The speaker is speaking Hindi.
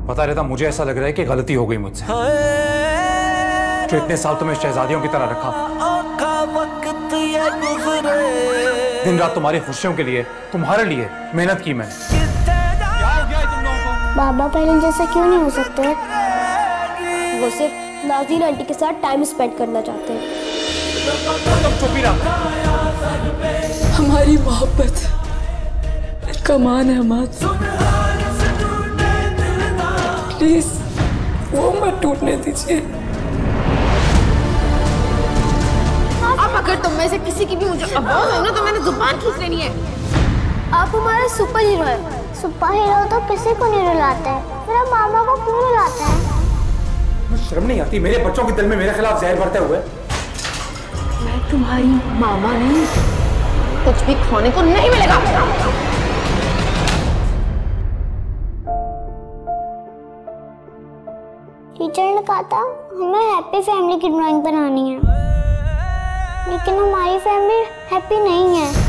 पता रहता मुझे ऐसा लग रहा है कि गलती हो गई मुझसे, जो इतने साल तुम्हें शहजादियों की तरह रखा, दिन रात तुम्हारी खुशियों के लिए, तुम्हारे लिए मेहनत की मैंने। बाबा पहले जैसा क्यों नहीं हो सकते? वो सिर्फ नाज़रीन आंटी के साथ टाइम स्पेंड करना चाहते हैं। तुम चुप ही रहो। हमारी मोहब्बत कमान है हमाद, प्लीज वो मत टूटने दीजिए। अब अगर तुम में से किसी की भी मुझे आवाज हो ना तो मैंने जुबान खींच लेनी है। आप हमारा सुपर हीरो है। सुपर हीरो तो किसी को नहीं रुलाता है, फिर आप मामा को क्यों रुलाते हैं? शर्म नहीं आती मेरे बच्चों के दिल में मेरे खिलाफ जहर भरते हुए? मैं तुम्हारी मामा नहीं, कुछ भी खाने को नहीं मिलेगा। टीचर ने कहा था हमें हैप्पी फैमिली की ड्राइंग बनानी है, लेकिन हमारी फैमिली हैप्पी नहीं है।